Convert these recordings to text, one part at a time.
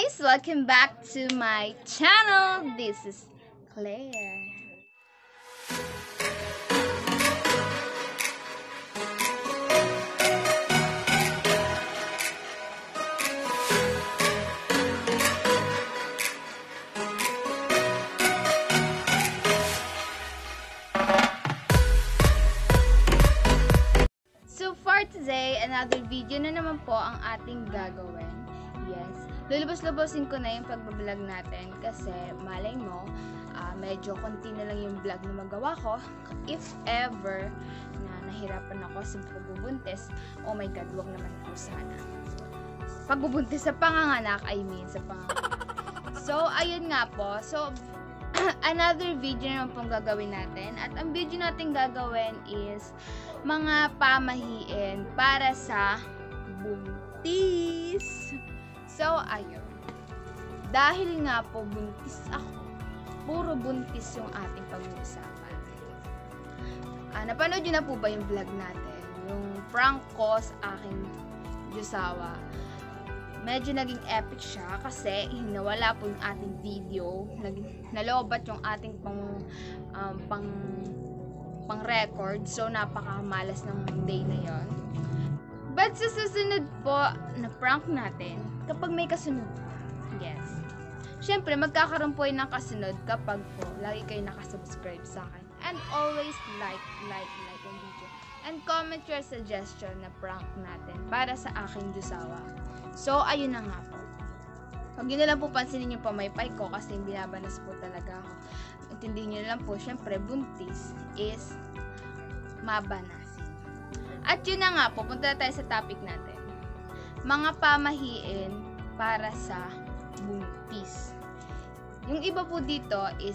guys! Welcome back to my channel. This is Claire. So for today, another video na naman po ang ating gagawin. Yes, lulubos-lubosin ko na yung pagbablog natin kasi malay mo, medyo konti na lang yung vlog na magawa ko. If ever na nahirapan ako sa pagbubuntis, oh my god, wag naman po sana. Pagbubuntis sa panganganak, sa panganganak. So, ayun nga po. So, another video naman pong gagawin natin. At ang video natin gagawin is mga pamahiin para sa buntis. So, ayun. Dahil nga po buntis ako, puro buntis yung ating pag-uusapan. Napanood nyo na po ba yung vlog natin? Yung prank ko sa aking Diyosawa. Medyo naging epic siya kasi nawala po yung ating video. Nalobat yung ating pang record. So, napakamalas ng day na yon. But sa susunod po na prank natin, kapag may kasunod, yes. Siyempre, magkakaroon po ng kasunod kapag po lagi kayo nakasubscribe sa akin. And always like ang video. And comment your suggestion na prank natin para sa aking Diyosawa. So, ayun na nga po. Huwag nyo na lang po pansinin yung pamaypay ko kasi binabanas po talaga ako. Intindihin nyo na lang po, syempre, buntis is mabanasin. At yun na nga po, punta na tayo sa topic natin. Mga pamahiin para sa buntis. Yung iba po dito is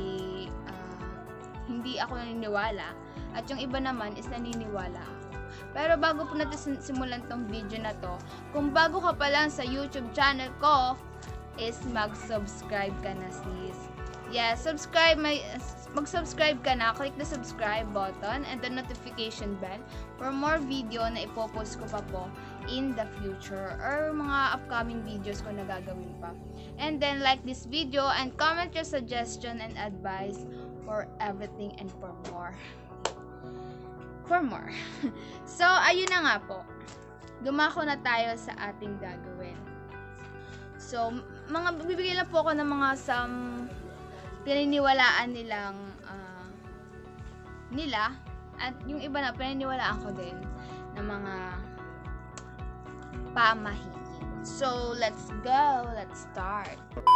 hindi ako naniniwala. At yung iba naman is naniniwala ako. Pero bago po natin simulan tong video na to, kung bago ka pa lang sa YouTube channel ko, is mag-subscribe ka na sis. Yes, mag-subscribe ka na, click the subscribe button and the notification bell for more video na ipopost ko pa po in the future or mga upcoming videos ko na gagawin pa. And then like this video and comment your suggestion and advice for everything and for more. So, ayun na nga po. Dumako na tayo sa ating gagawin. So, bibigyan lang po ako ng mga pininiwalaan nila at yung iba na pininiwalaan ko din ng mga pamahiin. So, let's go. Let's start.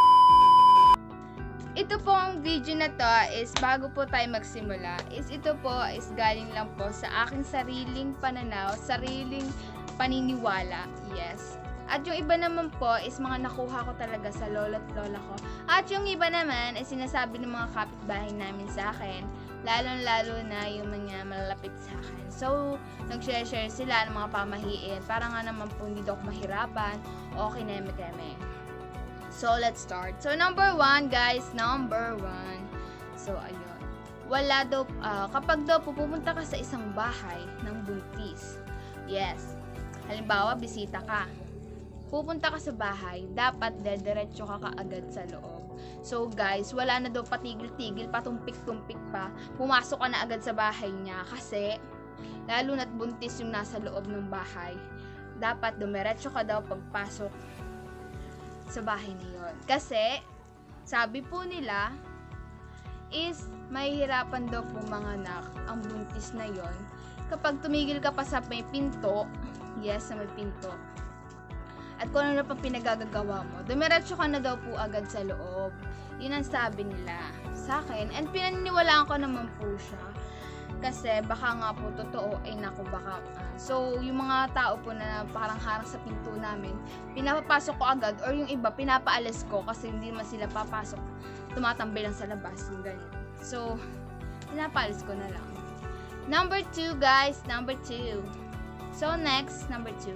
Ito po ang video na to is bago po tayo magsimula ito po is galing lang po sa aking sariling pananaw, sariling paniniwala. Yes. At yung iba naman po is mga nakuha ko talaga sa lolo't lola ko. At yung iba naman ay sinasabi ng mga kapitbahay namin sa akin, lalong-lalo na yung mga malalapit sa akin. So, nag-share sila ng mga pamahiin para nga naman po hindi daw ako mahirapan o kineme-keme. So, let's start. So, number 1, guys. Number 1. So, ayun. Wala daw, kapag daw pupunta ka sa isang bahay ng buntis. Yes. Halimbawa, bisita ka. Pupunta ka sa bahay, dapat dediretso ka kaagad sa loob. So, guys, wala na daw patigil-tigil, patumpik-tumpik pa. Pumasok ka na agad sa bahay niya kasi, lalo na't buntis yung nasa loob ng bahay. Dapat dumiretso ka daw pagpasok sa bahay na yun. Kasi, sabi po nila, is mahihirapan daw po manganak ang buntis na yon kapag tumigil ka pa sa may pinto. Yes, sa may pinto. At kung ano na pang pinagagagawa mo, dumiretso ka na daw po agad sa loob. Yun ang sabi nila sa akin. And pinaniniwalaan ko naman po siya. Kasi baka nga po totoo, baka. So, yung mga tao po na parang harang sa pinto namin, pinapapasok ko agad or yung iba, pinapaalis ko kasi hindi man sila papasok. Tumatambay lang sa labas, yung ganyan. So, pinapaalis ko na lang. Number 2, guys. Number 2. So, next, number 2.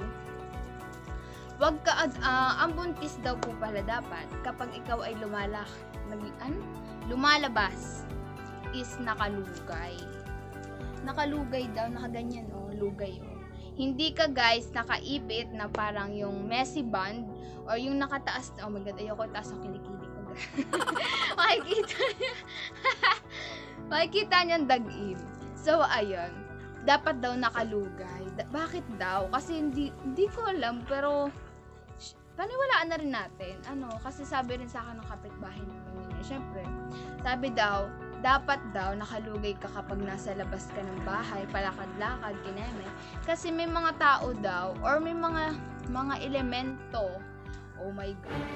Ang buntis daw po pala dapat kapag ikaw ay lumalabas is nakalugay. Nakalugay daw, nakaganyan lugay hindi ka guys nakaipit na parang yung messy band or yung nakataas na, oh my god, ayoko taas ang kilikili ko guys. makikita niyan dag-ib. So ayun, dapat daw nakalugay. Bakit daw? Kasi hindi ko alam, pero paniwalaan na rin natin. Kasi sabi rin sa akin ng kapitbahay namin, syempre, sabi daw, dapat daw nakalugay ka kapag nasa labas ka ng bahay, palakad-lakad, kineme. Kasi may mga tao daw, or may mga elemento, oh my god,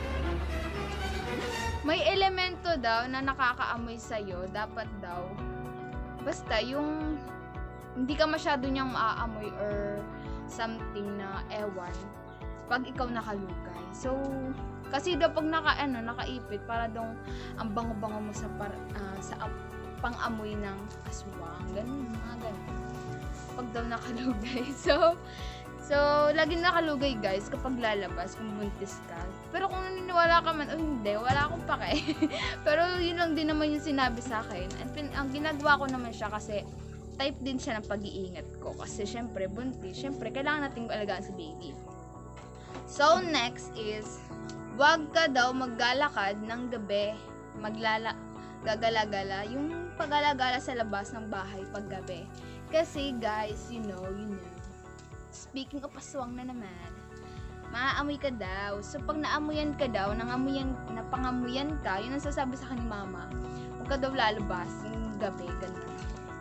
may elemento daw na nakakaamoy sa'yo, dapat daw, basta yung hindi ka masyado niyang maaamoy or something na ewan, pag ikaw nakalugay. So, kasi daw pag nakaipit, para daw ang bango-bango mo sa pang-amoy ng aswang. Ganun, mga ganun. Pag daw nakalugay. So, lagi nakalugay guys kapag lalabas, kung buntis ka. Pero kung naniniwala ka man o hindi, wala akong pake. Pero yun lang din naman yung sinabi sa akin. Ang ginagawa ko naman siya kasi type din siya ng pag-iingat ko. Kasi syempre, buntis. Syempre, kailangan nating alagaan si baby. So, next is, wag ka daw maglalakad ng gabi, gagala-gala, yung paggalagala sa labas ng bahay pag gabi. Kasi guys, you know, speaking of aswang na naman, maaamoy ka daw. So pag naamuyan ka daw, napangamuyan ka, yun ang sasabi sa akin ni mama, huwag ka daw lalabas yung gabi, ganun.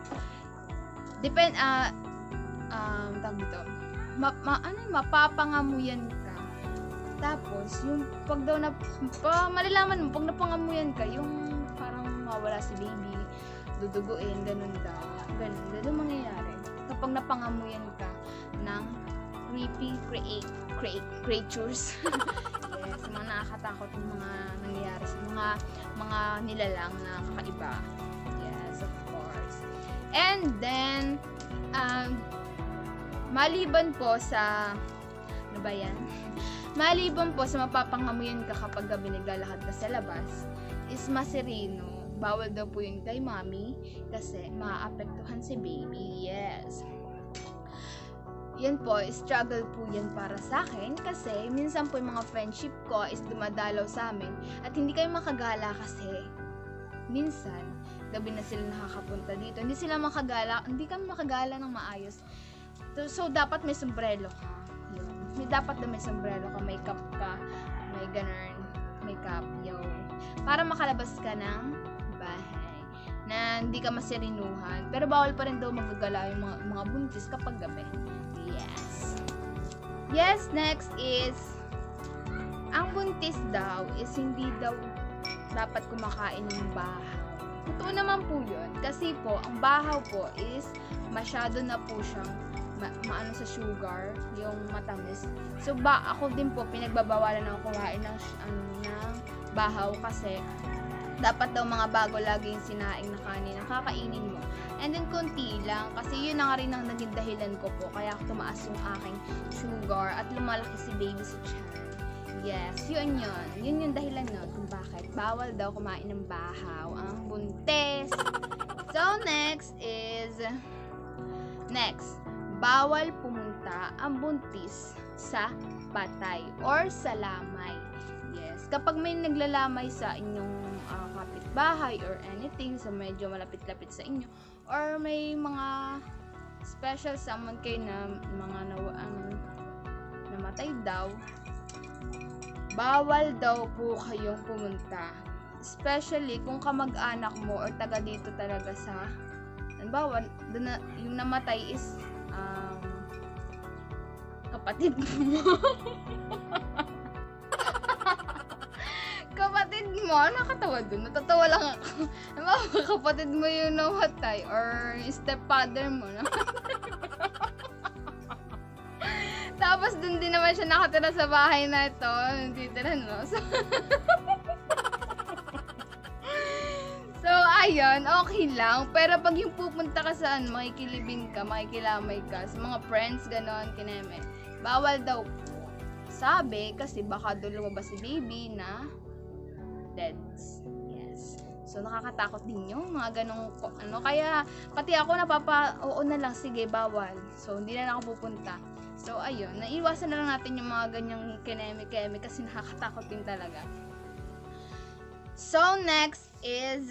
Tawag dito, mapapangamuyan ka. Tapos, yung pag daw malalaman mo, pag napangamuyan ka, yung parang mawala si baby, duduguin, ganun daw. Ganun mangyayari. Kapag napangamuyan ka ng creepy creatures. Yes, mga nakakatakot yung mga nangyayari sa mga nilalang na kakaiba. Yes, of course. And then, maliban po sa, ano ba yan? Maliban po sa mapapangamuyan ka kapag gabi naglalakad ka sa labas, is masereno. Bawal daw po yun kay mommy kasi maaapektuhan si baby. Yes. Yan po, struggle po yan para sa akin kasi minsan po yung mga friendship ko is dumadalaw sa amin at hindi kayo makagala kasi minsan gabi na sila nakakapunta dito. Hindi kami makagala ng maayos. So dapat may sombrero ka. Dapat na may sombrero ka, may cap ka, may ganun, may cap, para makalabas ka ng bahay na hindi ka masirinuhan. Pero bawal pa rin daw magagala yung mga buntis kapag gabi. Yes, next is, ang buntis daw is hindi daw dapat kumakain ng bahaw. Totoo naman po yun. Kasi po, ang bahaw po is masyado na po siyang maano sa sugar, yung matamis. So ako din po pinagbabawalan ako kumain ng bahaw kasi dapat daw mga bago lagi yung sinaing na kanin ang kakainin mo. And then konti lang kasi yun na nga rin ang naging dahilan ko po kaya tumaas yung aking sugar at lumalaki si baby sa tiyan. Yes, yun yung dahilan nun kung bakit bawal daw kumain ng bahaw ang buntis. So next, bawal pumunta ang buntis sa patay or sa lamay. Yes, kapag may naglalamay sa inyong kapitbahay or anything, so medyo malapit-lapit sa inyo, or may mga special someone kayo na mga namatay daw, bawal daw po kayong pumunta. Especially kung kamag-anak mo or taga dito talaga sa, halimbawa, yung namatay is kapatid mo. Kapatid mo, nakatawa dun. Natatawa lang ako. Kapatid mo yung namatay or stepfather mo. Tapos dun din naman siya nakatira sa bahay na ito. Titira, no? So, ayun, okay lang. Pero pag yung pupunta ka saan, makikilibing ka, makikilamay ka, sa mga friends, ganon, kineme, bawal daw po. Sabi, kasi baka doon lumabas si baby na dead. Yes. So, So, nakakatakot din yung mga ganong, kaya, pati ako oo na lang, sige, bawal. So, hindi na ako pupunta. So, ayun, naiwasan na lang natin yung mga ganyang kineme-keme kasi nakakatakot din talaga. So, next is,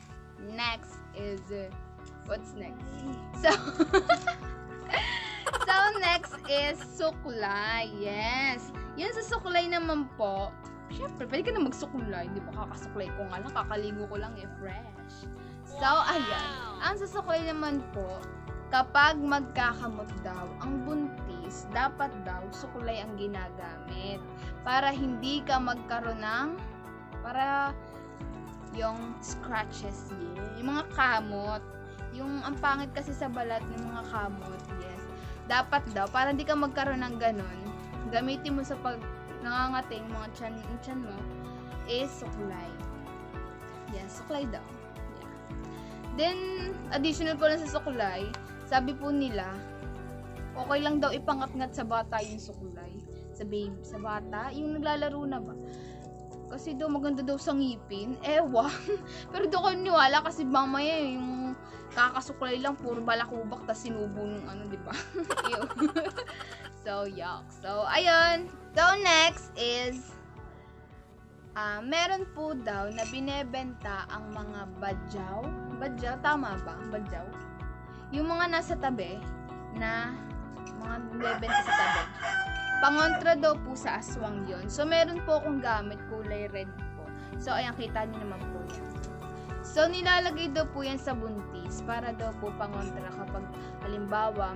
what's next? So, next is suklay. Yes. Yan sa suklay naman po, syempre, pwede ka na magsuklay. Di ba? Kakasuklay ko nga lang, kakaligo ko lang fresh. So, ayan. Ang sa suklay naman po, kapag magkakamot daw ang buntis, dapat daw suklay ang ginagamit. Para hindi ka magkaroon ng, para yung scratches niya. Yung mga kamot. Yung ang pangit kasi sa balat ng mga kamot. Yes. Dapat daw, para hindi ka magkaroon ng ganun, gamitin mo sa pag nangangating mga tiyan mo, is suklay. Yes, suklay daw. Yeah. Then, additional ko lang sa suklay, sabi po nila, okay lang daw ipangat-ngat sa bata yung suklay. Sa baby, sa bata, yung naglalaro na ba? Kasi daw maganda daw sa ngipin. Ewan. Pero doon ko niwala kasi mamaya yung kakasuklay lang, puro balakubak, tas sinubo nung di ba? So, yuck. So, ayun. So, next is, meron po daw na binebenta ang mga badyaw. Badyaw, tama ba? Badyaw? Yung mga nasa tabi, na mga binebenta sa tabi. Pangontra daw po sa aswang yon. So, meron po akong gamit, kulay red po. So, ayan, kita niyo naman po yan. So, nilalagay daw po yan sa buntis para daw po pangontra kapag halimbawa,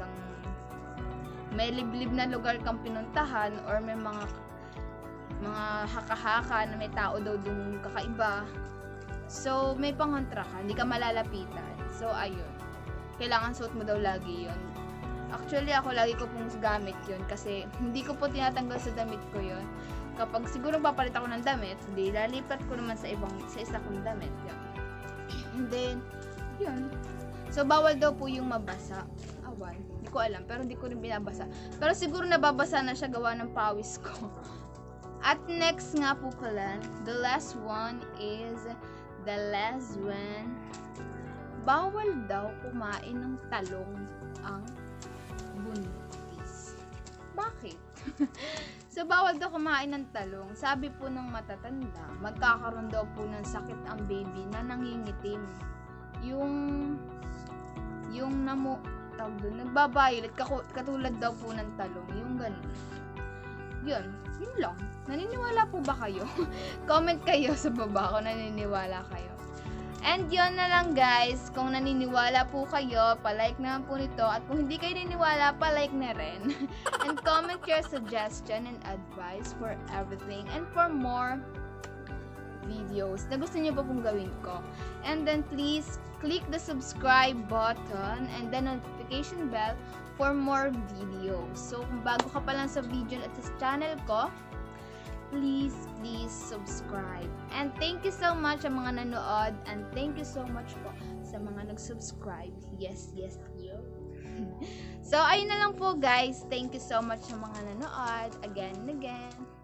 may liblib na lugar kang pinuntahan or may mga haka-haka na may tao daw dun kakaiba. So, may pangontra ka, hindi ka malalapitan. So, ayun. Kailangan suot mo daw lagi yon. Actually, ako lagi ko pong gamit yun kasi hindi ko po tinatanggal sa damit ko yun. Kapag siguro papalit ako ng damit, hindi, lalipat ko naman sa isa kong damit. Yun. And then, yun. So, bawal daw po yung mabasa. Awan. Hindi ko alam, pero hindi ko rin binabasa. Pero siguro nababasa na siya gawa ng pawis ko. At next nga po pala, the last one. Bawal daw kumain ng talong ang buntis. Bakit? So, bawal daw kumain ng talong. Sabi po ng matatanda, magkakaroon daw po ng sakit ang baby na nangingitim. Yung tawag doon, nagbabayot, katulad daw po ng talong. Yung ganun. Yun lang. Naniniwala po ba kayo? Comment kayo sa baba kung naniniwala kayo. And yun na lang guys, kung naniniwala po kayo, palike naman po nito. At kung hindi kayo naniniwala, palike na rin. And comment your suggestion and advice for everything and for more videos na gusto niyo pa pong gawin ko. And then please click the subscribe button and the notification bell for more videos. So kung bago ka pa lang sa video at sa channel ko, please subscribe. And thank you so much sa mga nanood and thank you so much po sa mga nag-subscribe. Yes, you. So, ayun na lang po guys. Thank you so much sa mga nanood again and again.